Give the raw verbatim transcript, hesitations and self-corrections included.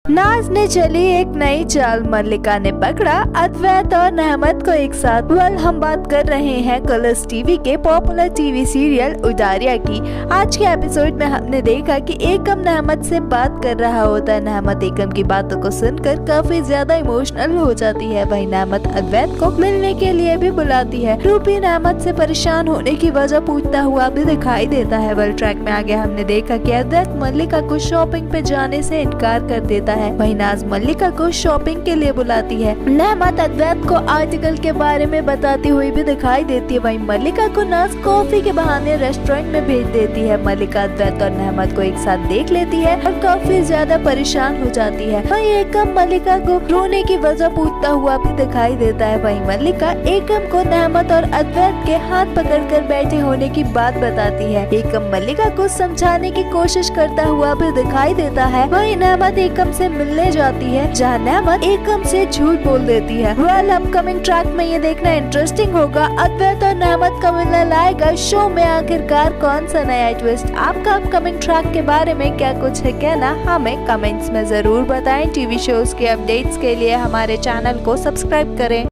नाज ने चली एक नई चाल, मल्लिका ने पकड़ा अद्वैत और नेहमत को एक साथ। वेल हम बात कर रहे हैं कलर्स टीवी के पॉपुलर टीवी सीरियल उदारिया की। आज के एपिसोड में हमने देखा कि एकम नेहमत से बात कर रहा होता है। नेहमत एकम की बातों को सुनकर काफी ज्यादा इमोशनल हो जाती है। वही नेहमत अद्वैत को मिलने के लिए भी बुलाती है। रूपी नेहमत से परेशान होने की वजह पूछता हुआ भी दिखाई देता है। वेल ट्रैक में आगे हमने देखा कि अद्वैत मल्लिका को शॉपिंग पे जाने से इनकार कर देता है। वही नाज मल्लिका को शॉपिंग के लिए बुलाती है। नेहमत अद्वैत को आर्टिकल के बारे में बताती हुई भी दिखाई देती है। वही मल्लिका को नाज कॉफी के बहाने रेस्टोरेंट में भेज देती है। मल्लिका अद्वैत और नेहमत को एक साथ देख लेती है और काफी ज्यादा परेशान हो जाती है। वही एकम मल्लिका को रोने की वजह पूछता हुआ भी दिखाई देता है। वही मल्लिका एकम को नेहमत और अद्वैत के हाथ पकड़कर बैठे होने की बात बताती है। एकम मल्लिका को समझाने की कोशिश करता हुआ भी दिखाई देता है। वही नेहमत एकम से मिलने जाती है, जहाँ नेहमत एकम से झूठ बोल देती है। वेल अपकमिंग ट्रैक में ये देखना इंटरेस्टिंग होगा, अद्वैत और नेहमत का मिलना लाएगा शो में आखिरकार कौन सा नया ट्विस्ट। आपका अपकमिंग ट्रैक के बारे में क्या कुछ है कहना, हमें कमेंट्स में जरूर बताएं। टीवी शोज के अपडेट्स के लिए हमारे चैनल को सब्सक्राइब करें।